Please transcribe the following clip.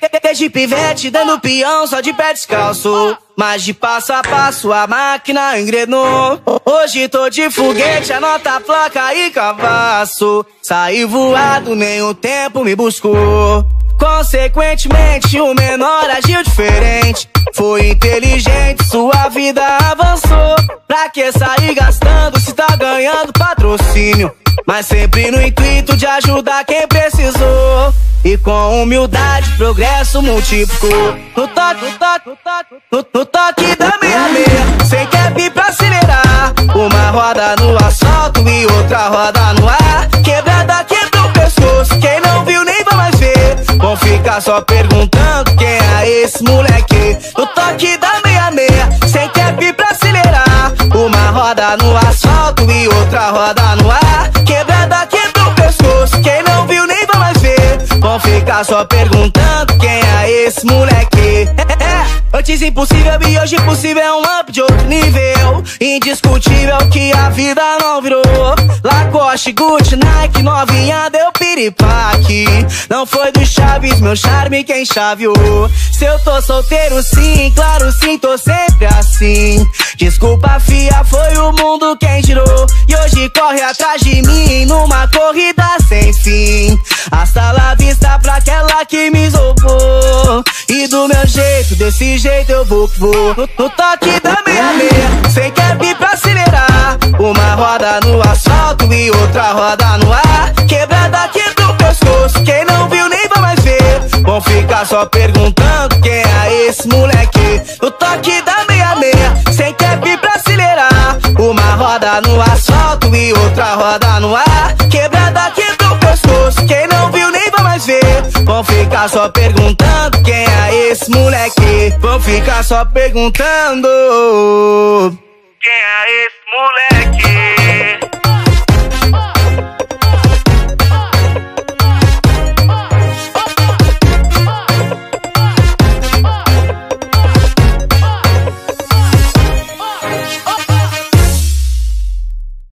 Desde pivete dando peão só de pé descalço, mas de passo a passo a máquina engrenou. Hoje tô de foguete, anota a placa e cavaço. Saí voado, nem o tempo me buscou. Consequentemente o menor agiu diferente. Foi inteligente, sua vida avançou. Pra que sair gastando se tá ganhando patrocínio? Mas sempre no intuito de ajudar quem precisou. E com humildade progresso multiplicou. No toque da 66, sem cap pra acelerar. Uma roda no asfalto e outra roda no ar. Quebrada quebra o pescoço, quem não viu nem vai mais ver. Vão ficar só perguntando quem é esse moleque. No toque da 66, sem cap pra acelerar. Uma roda no asfalto e outra roda no ar. Quebrada quebra o pescoço, quem não viu nem vai mais ver. Vão ficar só perguntando quem é esse moleque. Antes impossível e hoje possível, é um up de outro nível. Indiscutível que a vida não virou. Lacoste, Gucci, Nike, novinha deu piripaque. Não foi do Chaves, meu charme quem chaveou. Se eu tô solteiro sim, claro sim, tô sempre assim. Desculpa fia, foi o mundo quem girou. E hoje corre atrás de mim numa corrida sem fim. Hasta la vista pra aquela que me isolou. E do meu jeito, desse jeito eu vou que vou. No toque da 66, sem cap pra acelerar. Uma roda no asfalto e outra roda no ar. Quebrada quebra o pescoço, quem não viu nem vai mais ver. Vão ficar só perguntando quem é esse moleque. No toque da 66, sem cap pra acelerar. Uma roda no asfalto e outra roda no ar. Quebrada quebra o pescoço, quem não viu nem vai mais ver. Vão ficar só perguntando quem é esse moleque. Vão ficar só perguntando quem é esse moleque.